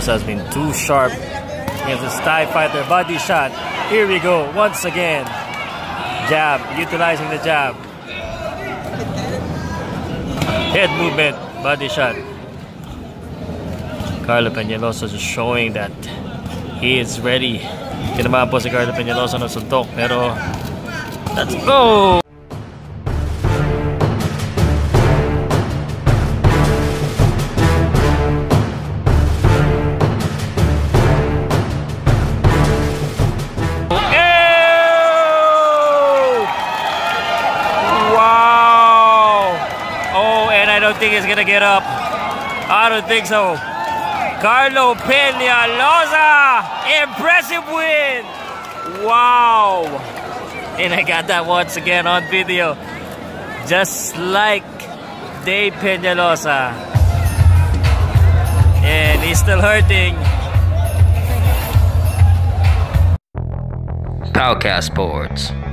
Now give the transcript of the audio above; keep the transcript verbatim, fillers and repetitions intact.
Penalosa has been too sharp against this Thai fighter. Body shot. Here we go. Once again. Jab. Utilizing the jab. Head movement. Body shot. Carlo Penalosa just showing that he is ready. Tinamaan po si Carlo Penalosa ng suntok. Pero, let's go! I don't think he's gonna get up. I don't think so. Carlo Penalosa, impressive win. Wow. And I got that once again on video. Just like Dave Penalosa. And he's still hurting. Powcast Sports.